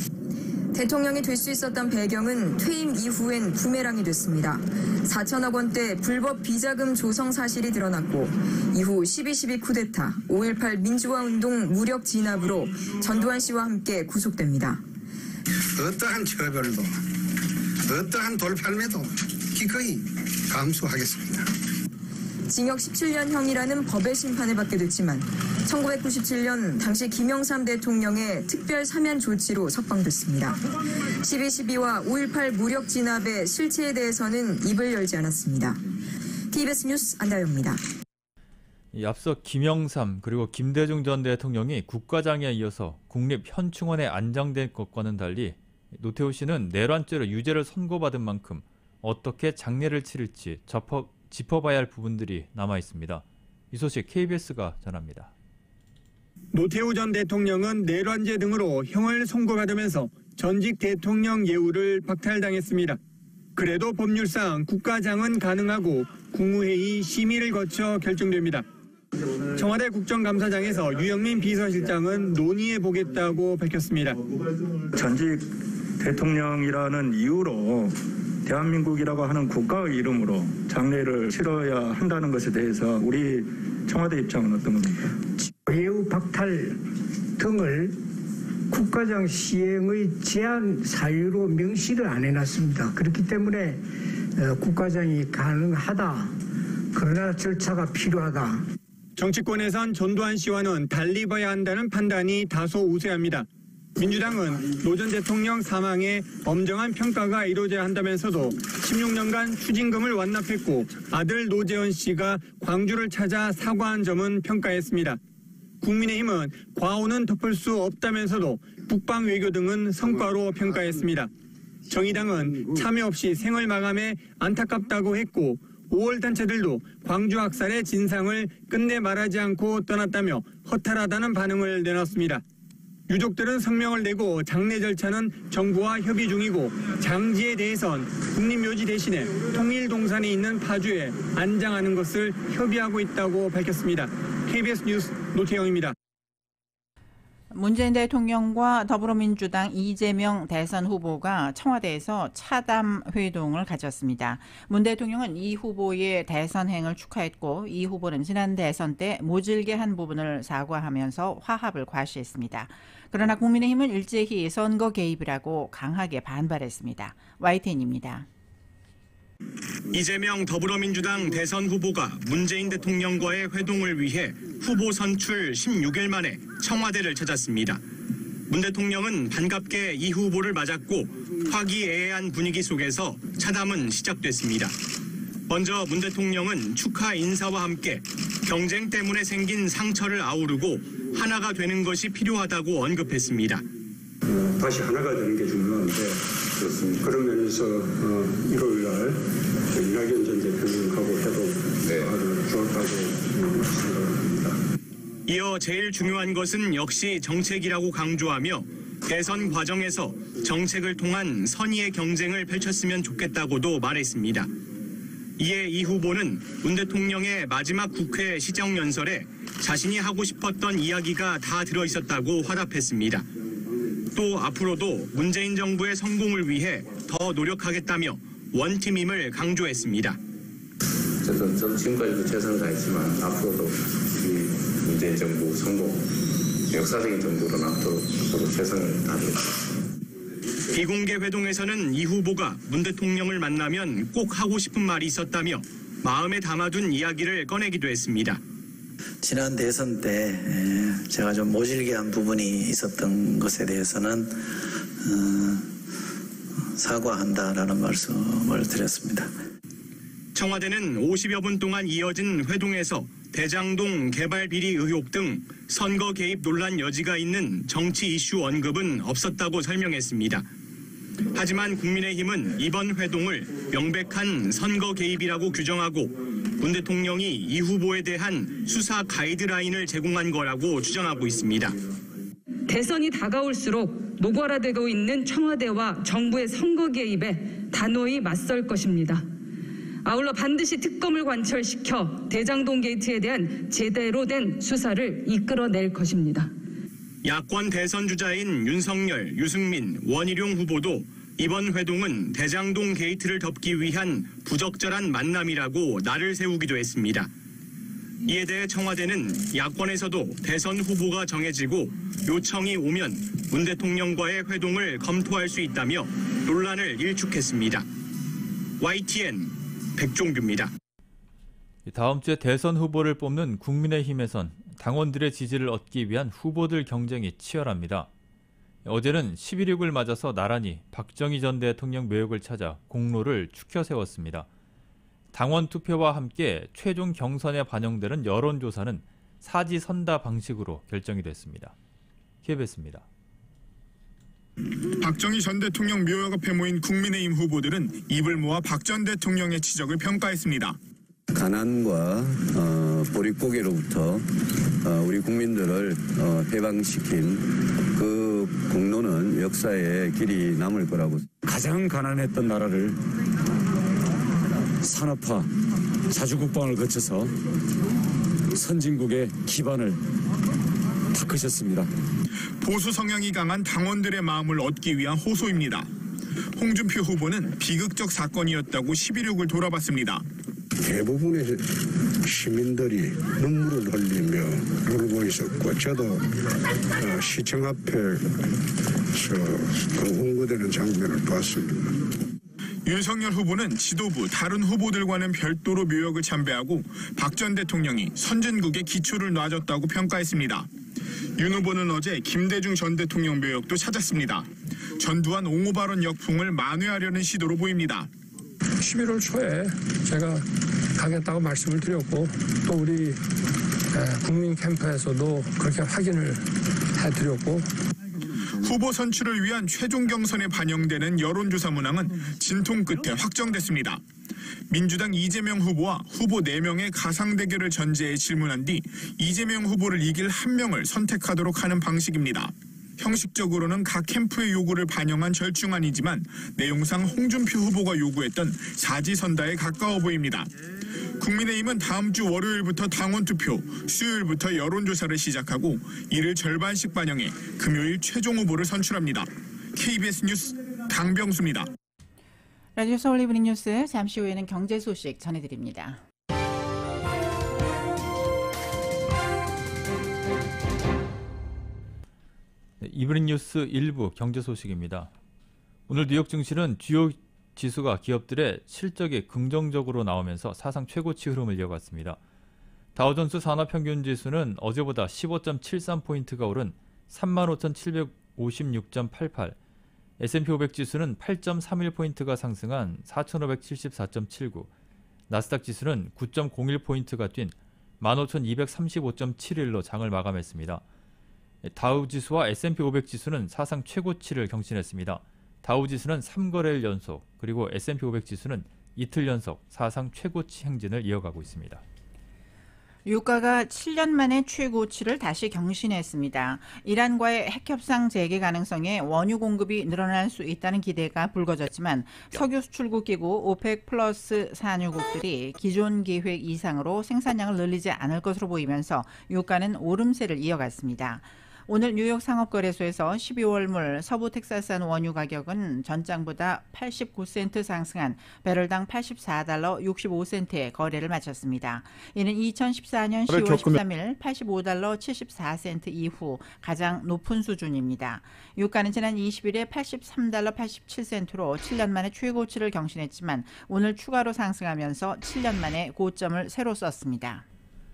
대통령이 될 수 있었던 배경은 퇴임 이후엔 부메랑이 됐습니다. 사천억 원대 불법 비자금 조성 사실이 드러났고, 이후 십이 십이 쿠데타, 오일팔 민주화 운동 무력 진압으로 전두환 씨와 함께 구속됩니다. 어떠한 처벌도 어떠한 돌팔매도 기꺼이 감수하겠습니다. 징역 십칠 년형이라는 법의 심판을 받게 됐지만 천구백구십칠 년 당시 김영삼 대통령의 특별 사면 조치로 석방됐습니다. 십이 십이와 오일팔 무력 진압의 실체에 대해서는 입을 열지 않았습니다. 티비에스 뉴스 안다영입니다. 앞서 김영삼 그리고 김대중 전 대통령이 국가장에 이어서 국립현충원에 안장된 것과는 달리 노태우 씨는 내란죄로 유죄를 선고받은 만큼 어떻게 장례를 치를지 접어 짚어봐야 할 부분들이 남아 있습니다. 이 소식 케이비에스가 전합니다. 노태우 전 대통령은 내란죄 등으로 형을 선고받으면서 전직 대통령 예우를 박탈당했습니다. 그래도 법률상 국가장은 가능하고 국무회의 심의를 거쳐 결정됩니다. 청와대 국정감사장에서 유영민 비서실장은 논의해보겠다고 밝혔습니다. 전직 대통령이라는 이유로 대한민국이라고 하는 국가의 이름으로 장례를 치러야 한다는 것에 대해서 우리 청와대 입장은 어떤 겁니까? 예우 박탈 등을 국가장 시행의 제한 사유로 명시를 안 해놨습니다. 그렇기 때문에 국가장이 가능하다. 그러나 절차가 필요하다. 정치권에선 전두환 씨와는 달리 봐야 한다는 판단이 다소 우세합니다. 민주당은 노 전 대통령 사망에 엄정한 평가가 이루어져야 한다면서도 십육 년간 추징금을 완납했고 아들 노재현 씨가 광주를 찾아 사과한 점은 평가했습니다. 국민의힘은 과오는 덮을 수 없다면서도 북방 외교 등은 성과로 평가했습니다. 정의당은 참여 없이 생을 마감해 안타깝다고 했고 오월 단체들도 광주 학살의 진상을 끝내 말하지 않고 떠났다며 허탈하다는 반응을 내놨습니다. 유족들은 성명을 내고 장례 절차는 정부와 협의 중이고 장지에 대해선 국립묘지 대신에 통일동산에 있는 파주에 안장하는 것을 협의하고 있다고 밝혔습니다. 케이비에스 뉴스 노태영입니다. 문재인 대통령과 더불어민주당 이재명 대선 후보가 청와대에서 차담 회동을 가졌습니다. 문 대통령은 이 후보의 대선행을 축하했고 이 후보는 지난 대선 때 모질게 한 부분을 사과하면서 화합을 과시했습니다. 그러나 국민의힘은 일제히 선거 개입이라고 강하게 반발했습니다. 와이티엔입니다. 이재명 더불어민주당 대선 후보가 문재인 대통령과의 회동을 위해 후보 선출 십육 일 만에 청와대를 찾았습니다. 문 대통령은 반갑게 이 후보를 맞았고 화기애애한 분위기 속에서 차담은 시작됐습니다. 먼저 문 대통령은 축하 인사와 함께 경쟁 때문에 생긴 상처를 아우르고 하나가 되는 것이 필요하다고 언급했습니다. 다시 하나가 되는 게 중요한데 그렇습니다. 그런 면에서 어, 일요일 날 이낙연 전 대통령하고 해도 네. 아주 좋았다고 생각합니다. 이어 제일 중요한 것은 역시 정책이라고 강조하며 대선 과정에서 정책을 통한 선의의 경쟁을 펼쳤으면 좋겠다고도 말했습니다. 이에 이 후보는 문 대통령의 마지막 국회 시정연설에 자신이 하고 싶었던 이야기가 다 들어있었다고 화답했습니다. 또 앞으로도 문재인 정부의 성공을 위해 더 노력하겠다며 원팀임을 강조했습니다. 저도 지금까지도 최선을 다했지만 앞으로도 이 문재인 정부 성공, 역사적인 정부로 남도록 저도 최선을 다하겠습니다. 비공개 회동에서는 이 후보가 문 대통령을 만나면 꼭 하고 싶은 말이 있었다며 마음에 담아둔 이야기를 꺼내기도 했습니다. 지난 대선 때 제가 좀 모질게 한 부분이 있었던 것에 대해서는 사과한다라는 말씀을 드렸습니다. 청와대는 오십여 분 동안 이어진 회동에서 대장동 개발 비리 의혹 등 선거 개입 논란 여지가 있는 정치 이슈 언급은 없었다고 설명했습니다. 하지만 국민의힘은 이번 회동을 명백한 선거 개입이라고 규정하고 문 대통령이 이 후보에 대한 수사 가이드라인을 제공한 거라고 주장하고 있습니다. 대선이 다가올수록 노골화되고 있는 청와대와 정부의 선거 개입에 단호히 맞설 것입니다. 아울러 반드시 특검을 관철시켜 대장동 게이트에 대한 제대로 된 수사를 이끌어낼 것입니다. 야권 대선 주자인 윤석열, 유승민, 원희룡 후보도 이번 회동은 대장동 게이트를 덮기 위한 부적절한 만남이라고 날을 세우기도 했습니다. 이에 대해 청와대는 야권에서도 대선 후보가 정해지고 요청이 오면 문 대통령과의 회동을 검토할 수 있다며 논란을 일축했습니다. 와이티엔 백종규입니다. 다음 주에 대선 후보를 뽑는 국민의힘에선 당원들의 지지를 얻기 위한 후보들 경쟁이 치열합니다. 어제는 십일육을 맞아서 나란히 박정희 전 대통령 묘역을 찾아 공로를 추켜 세웠습니다. 당원 투표와 함께 최종 경선에 반영되는 여론조사는 사지선다 방식으로 결정이 됐습니다. 케이비에스입니다. 박정희 전 대통령 묘역 앞에 모인 국민의힘 후보들은 입을 모아 박 전 대통령의 지적을 평가했습니다. 가난과 어, 보릿고개로부터 어, 우리 국민들을 어, 해방시킨 그 공로는 역사에 길이 남을 거라고. 가장 가난했던 나라를 산업화, 자주국방을 거쳐서 선진국의 기반을 닦으셨습니다. 보수 성향이 강한 당원들의 마음을 얻기 위한 호소입니다. 홍준표 후보는 비극적 사건이었다고 십일육을 돌아봤습니다. 대부분의 시민들이 눈물을 흘리며 울고 있었고 저도 시청 앞에서 흥분되는 장면을 봤습니다. 윤석열 후보는 지도부 다른 후보들과는 별도로 묘역을 참배하고 박 전 대통령이 선진국의 기초를 놔줬다고 평가했습니다. 윤 후보는 어제 김대중 전 대통령 묘역도 찾았습니다. 전두환 옹호 발언 역풍을 만회하려는 시도로 보입니다. 십일월 초에 제가 가겠다고 말씀을 드렸고 또 우리 국민 캠프에서도 그렇게 확인을 해드렸고 후보 선출을 위한 최종 경선에 반영되는 여론조사 문항은 진통 끝에 확정됐습니다. 민주당 이재명 후보와 후보 네 명의 가상 대결을 전제해 질문한 뒤 이재명 후보를 이길 한 명을 선택하도록 하는 방식입니다. 형식적으로는 각 캠프의 요구를 반영한 절충안이지만 내용상 홍준표 후보가 요구했던 사지선다에 가까워 보입니다. 국민의힘은 다음 주 월요일부터 당원 투표, 수요일부터 여론조사를 시작하고 이를 절반씩 반영해 금요일 최종 후보를 선출합니다. 케이비에스 뉴스 강병수입니다. 라디오 서울 이브닝 뉴스 잠시 후에는 경제 소식 전해드립니다. 이브닝 뉴스 일부 경제 소식입니다. 오늘 뉴욕 증시는 주요 지수가 기업들의 실적이 긍정적으로 나오면서 사상 최고치 흐름을 이어갔습니다. 다우존스 산업평균지수는 어제보다 십오 점 칠삼 포인트가 오른 삼만 오천칠백오십육 점 팔팔, 에스 앤 피 오백 지수는 팔 점 삼일 포인트가 상승한 사천오백칠십사 점 칠구, 나스닥 지수는 구 점 공일 포인트가 뛴 만 오천이백삼십오 점 칠일로 장을 마감했습니다. 다우 지수와 에스 앤 피 오백 지수는 사상 최고치를 경신했습니다. 다우 지수는 삼 거래일 연속, 그리고 에스 앤 피 오백 지수는 이틀 연속 사상 최고치 행진을 이어가고 있습니다. 유가가 칠 년 만에 최고치를 다시 경신했습니다. 이란과의 핵협상 재개 가능성에 원유 공급이 늘어날 수 있다는 기대가 불거졌지만 석유 수출국 기구 오펙 플러스 산유국들이 기존 계획 이상으로 생산량을 늘리지 않을 것으로 보이면서 유가는 오름세를 이어갔습니다. 오늘 뉴욕 상업거래소에서 십이월물 서부 텍사스산 원유 가격은 전장보다 팔십구 센트 상승한 배럴당 팔십사 달러 육십오 센트에 거래를 마쳤습니다. 이는 이천십사년 시월 십삼일 팔십오 달러 칠십사 센트 이후 가장 높은 수준입니다. 유가는 지난 이십일에 팔십삼 달러 팔십칠 센트로 칠 년 만에 최고치를 경신했지만 오늘 추가로 상승하면서 칠 년 만에 고점을 새로 썼습니다.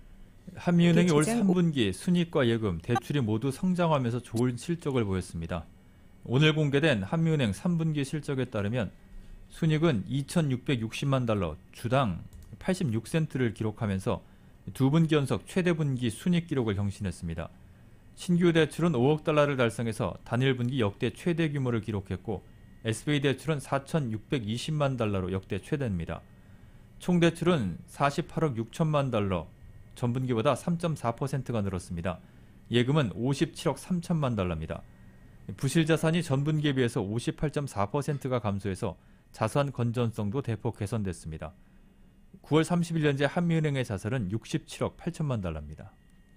한미은행이 올 삼 분기 순이익과 예금, 대출이 모두 성장하면서 좋은 실적을 보였습니다. 오늘 공개된 한미은행 삼 분기 실적에 따르면 순이익은 이천육백육십만 달러, 주당 팔십육 센트를 기록하면서 두 분기 연속 최대 분기 순이익 기록을 경신했습니다. 신규 대출은 오억 달러를 달성해서 단일 분기 역대 최대 규모를 기록했고 에스비아이 대출은 사천육백이십만 달러로 역대 최대입니다. 총 대출은 사십팔억 육천만 달러, 전분기보다 삼 점 사 퍼센트가 늘었습니다. 예금은 오십칠억 삼천만 달러입니다. 부실 자산이 전분기에 비해서 오십팔 점 사 퍼센트가 감소해서 자산 건전성도 대폭 개선됐습니다. 구월 삼십일 현재 한미은행의 자산은 육십칠억 팔천만 달러입니다.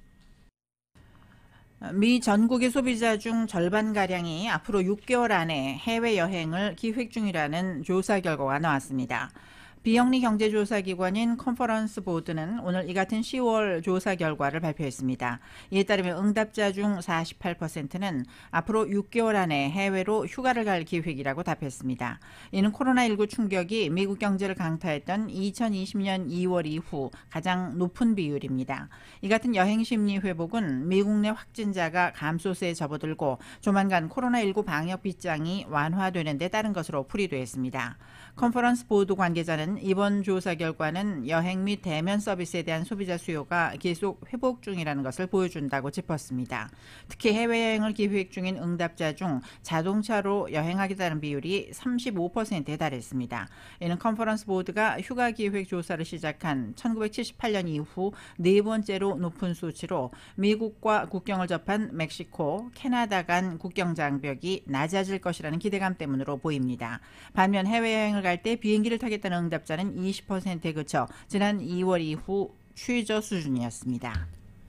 미 전국의 소비자 중 절반가량이 앞으로 육 개월 안에 해외여행을 기획 중이라는 조사 결과가 나왔습니다. 비영리 경제조사기관인 컨퍼런스 보드는 오늘 이 같은 시월 조사 결과를 발표했습니다. 이에 따르면 응답자 중 사십팔 퍼센트는 앞으로 육 개월 안에 해외로 휴가를 갈 계획이라고 답했습니다. 이는 코로나십구 충격이 미국 경제를 강타했던 이천이십 년 이월 이후 가장 높은 비율입니다. 이 같은 여행 심리 회복은 미국 내 확진자가 감소세에 접어들고 조만간 코로나십구 방역 빗장이 완화되는 데 따른 것으로 풀이됐습니다. 컨퍼런스 보드 관계자는 이번 조사 결과는 여행 및 대면 서비스에 대한 소비자 수요가 계속 회복 중이라는 것을 보여준다고 짚었습니다. 특히 해외여행을 계획 중인 응답자 중 자동차로 여행하겠다는 비율이 삼십오 퍼센트에 달했습니다. 이는 컨퍼런스 보드가 휴가 계획 조사를 시작한 천구백칠십팔 년 이후 네 번째로 높은 수치로 미국과 국경을 접한 멕시코, 캐나다 간 국경 장벽이 낮아질 것이라는 기대감 때문으로 보입니다. 반면 해외여행을 갈 때 비행기를 타겠다는 응답자는 이십 퍼센트에 그쳐 지난 이월 이후 최저 수준이었습니다.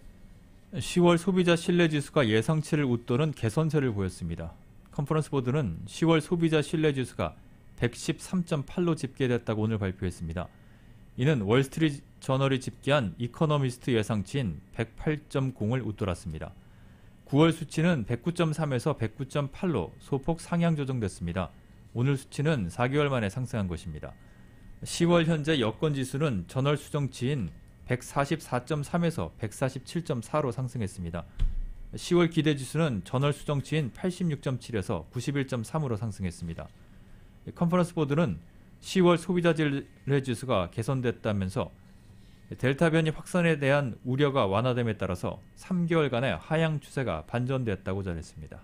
시월 소비자 신뢰지수가 예상치를 웃도는 개선세를 보였습니다. 컨퍼런스 보드는 시월 소비자 신뢰지수가 백십삼 점 팔로 집계됐다고 오늘 발표했습니다. 이는 월스트리트 저널이 집계한 이코노미스트 예상치인 백팔 점 공을 웃돌았습니다. 구월 수치는 백구 점 삼에서 백구 점 팔로 소폭 상향 조정됐습니다. 오늘 수치는 사 개월 만에 상승한 것입니다. 시월 현재 여건지수는 전월 수정치인 백사십사 점 삼에서 백사십칠 점 사로 상승했습니다. 시월 기대지수는 전월 수정치인 팔십육 점 칠에서 구십일 점 삼으로 상승했습니다. 컨퍼런스 보드는 시월 소비자 신뢰지수가 개선됐다면서 델타 변이 확산에 대한 우려가 완화됨에 따라서 삼 개월간의 하향 추세가 반전됐다고 전했습니다.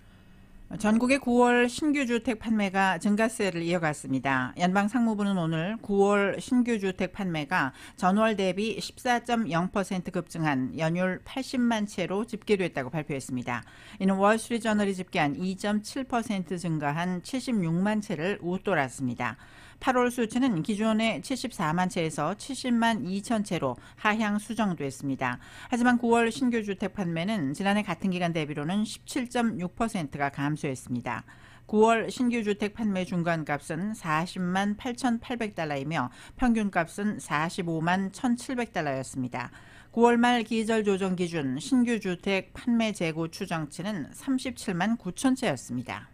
전국의 구월 신규 주택 판매가 증가세를 이어갔습니다. 연방상무부는 오늘 구월 신규 주택 판매가 전월 대비 십사 점 영 퍼센트 급증한 연율 팔십만 채로 집계됐다고 발표했습니다. 이는 월스트리트 저널이 집계한 이 점 칠 퍼센트 증가한 칠십육만 채를 웃돌았습니다. 팔월 수치는 기존의 칠십사만 채에서 칠십만 이천 채로 하향 수정됐습니다. 하지만 구월 신규 주택 판매는 지난해 같은 기간 대비로는 십칠 점 육 퍼센트가 감소했습니다. 구월 신규 주택 판매 중간값은 사십만 팔천팔백 달러이며 평균값은 사십오만 천칠백 달러였습니다. 구월 말 기절 조정 기준 신규 주택 판매 재고 추정치는 삼십칠만 구천 채였습니다.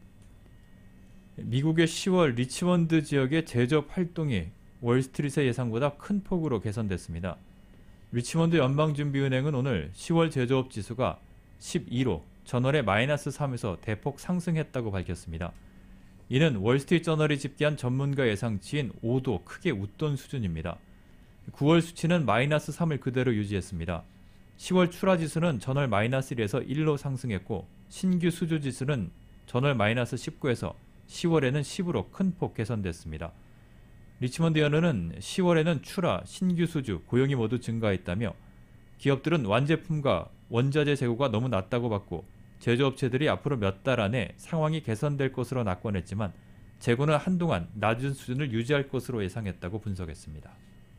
미국의 시월 리치먼드 지역의 제조업 활동이 월스트리트의 예상보다 큰 폭으로 개선됐습니다. 리치먼드 연방준비은행은 오늘 시월 제조업 지수가 십이로 전월에 마이너스 삼에서 대폭 상승했다고 밝혔습니다. 이는 월스트리트 저널이 집계한 전문가 예상치인 오도 크게 웃돈 수준입니다. 구월 수치는 마이너스 삼을 그대로 유지했습니다. 시월 출하지수는 전월 마이너스 일에서 일로 상승했고 신규 수주지수는 전월 마이너스 십구에서 시월에는 십으로 큰 폭 개선됐습니다. 리치먼드 연은은 시월에는 출하, 신규 수주, 고용이 모두 증가했다며 기업들은 완제품과 원자재 재고가 너무 낮다고 봤고 제조업체들이 앞으로 몇 달 안에 상황이 개선될 것으로 낙관했지만 재고는 한동안 낮은 수준을 유지할 것으로 예상했다고 분석했습니다.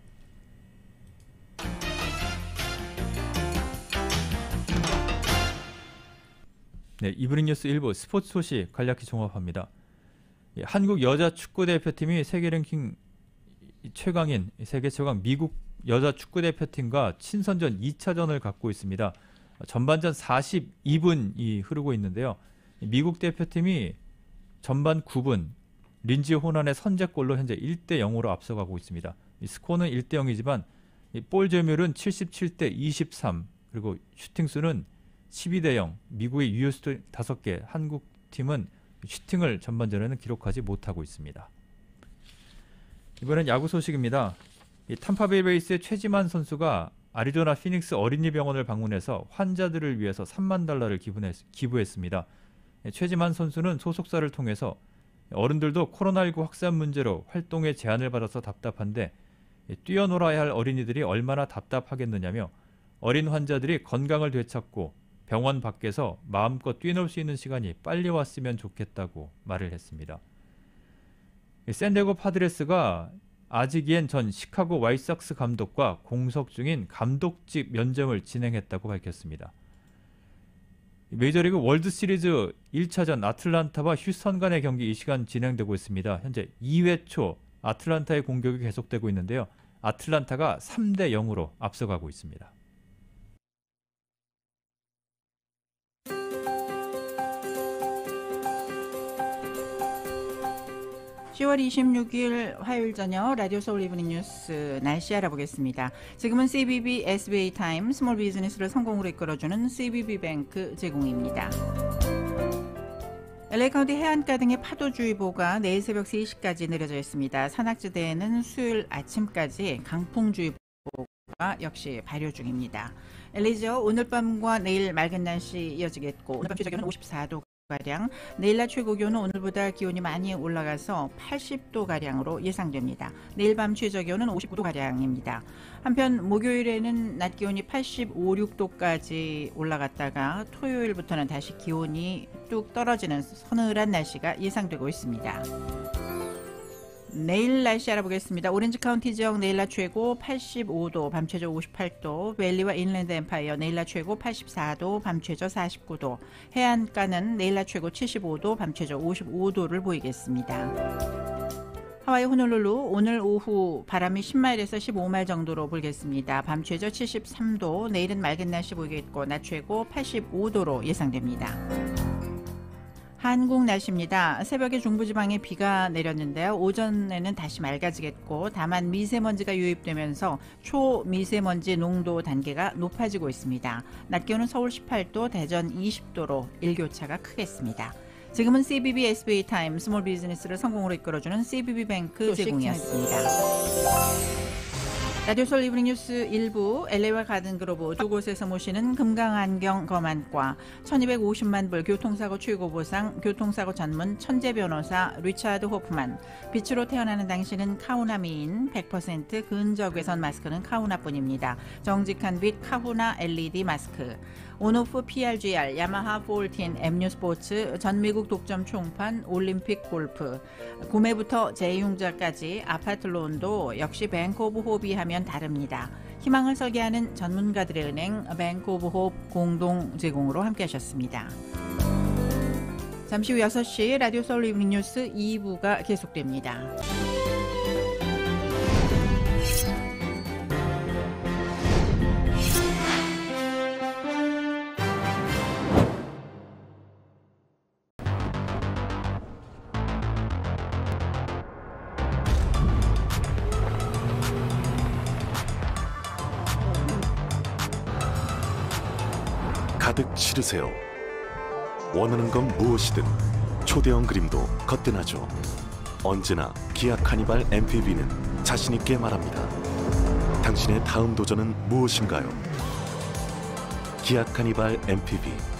네, 이브닝 뉴스 일부 스포츠 소식 간략히 종합합니다. 한국 여자 축구대표팀이 세계 랭킹 최강인 세계 최강 미국 여자 축구대표팀과 친선전 이 차전을 갖고 있습니다. 전반전 사십이 분이 흐르고 있는데요. 미국 대표팀이 전반 구 분 린지 호난의 선제골로 현재 일 대 영으로 앞서가고 있습니다. 이 스코어는 일 대 영이지만 이 볼 점유율은 칠십칠 대 이십삼, 그리고 슈팅 수는 십이 대 영, 미국의 유효수 다섯 개, 한국 팀은 슈팅을 전반전에는 기록하지 못하고 있습니다. 이번엔 야구 소식입니다. 이 탐파베이 레이스의 최지만 선수가 아리조나 피닉스 어린이병원을 방문해서 환자들을 위해서 삼만 달러를 기부했, 기부했습니다. 최지만 선수는 소속사를 통해서 어른들도 코로나십구 확산 문제로 활동에 제한을 받아서 답답한데 뛰어놀아야 할 어린이들이 얼마나 답답하겠느냐며 어린 환자들이 건강을 되찾고 병원 밖에서 마음껏 뛰놀 수 있는 시간이 빨리 왔으면 좋겠다고 말을 했습니다. 샌디에고 파드레스가 아지기엔 전 시카고 화이트삭스 감독과 공석 중인 감독직 면접을 진행했다고 밝혔습니다. 메이저리그 월드시리즈 일 차전 아틀란타와 휴스턴 간의 경기 이 시간 진행되고 있습니다. 현재 이 회 초 아틀란타의 공격이 계속되고 있는데요. 아틀란타가 삼 대 영으로 앞서가고 있습니다. 시월 이십육일 화요일 저녁 라디오 서울 이브닝 뉴스 날씨 알아보겠습니다. 지금은 씨비비 에스비에이 타임 스몰 비즈니스를 성공으로 이끌어주는 씨비비뱅크 제공입니다. 엘에이 카운티 해안가 등의 파도주의보가 내일 새벽 세 시까지 내려져 있습니다. 산악지대에는 수요일 아침까지 강풍주의보가 역시 발효 중입니다. 엘에이죠. 오늘 밤과 내일 맑은 날씨 이어지겠고 오늘 밤 최저 기온은 오십사 도 가량, 내일 낮 최고 기온은 오늘보다 기온이 많이 올라가서 팔십 도 가량으로 예상됩니다. 내일 밤 최저 기온은 오십구 도 가량입니다. 한편 목요일에는 낮 기온이 팔십오, 육 도까지 올라갔다가 토요일부터는 다시 기온이 뚝 떨어지는 서늘한 날씨가 예상되고 있습니다. 내일 날씨 알아보겠습니다. 오렌지 카운티 지역 내일 낮 최고 팔십오 도, 밤 최저 오십팔 도, 밸리와 인랜드 엠파이어 내일 낮 최고 팔십사 도, 밤 최저 사십구 도, 해안가는 내일 낮 최고 칠십오 도, 밤 최저 오십오 도를 보이겠습니다. 하와이 호놀룰루 오늘 오후 바람이 십 마일에서 십오 마일 정도로 불겠습니다. 밤 최저 칠십삼 도, 내일은 맑은 날씨 보이겠고 낮 최고 팔십오 도로 예상됩니다. 한국 날씨입니다. 새벽에 중부지방에 비가 내렸는데요. 오전에는 다시 맑아지겠고 다만 미세먼지가 유입되면서 초미세먼지 농도 단계가 높아지고 있습니다. 낮 기온은 서울 십팔 도, 대전 이십 도로 일교차가 크겠습니다. 지금은 씨비비 에스비에이 타임 스몰 비즈니스를 성공으로 이끌어주는 씨비비뱅크 제공이었습니다. 라디오 서울 이브닝 뉴스 일부, 엘에이와 가든그로브 두 곳에서 모시는 금강안경 검안과 천이백오십만 불 교통사고 최고보상 교통사고 전문 천재 변호사 리차드 호프만, 빛으로 태어나는 당신은 카우나 미인, 백 퍼센트 근적외선 마스크는 카우나뿐입니다. 정직한 빛 카후나 엘이디 마스크, 온오프 피알지알, 야마하 사십사 엠유 스포츠, 전미국 독점 총판, 올림픽 골프, 구매부터 재융자까지 아파트 론도 역시 뱅크 오브 호비 하면 다릅니다. 희망을 설계하는 전문가들의 은행 뱅크 오브 홉 공동 제공으로 함께하셨습니다. 잠시 후 여섯 시 라디오 서울 이브닝 뉴스 이 부가 계속됩니다. 가득 실으세요. 원하는 건 무엇이든 초대형 그림도 거뜬하죠. 언제나 기아 카니발 엠피브이는 자신있게 말합니다. 당신의 다음 도전은 무엇인가요? 기아 카니발 엠피브이.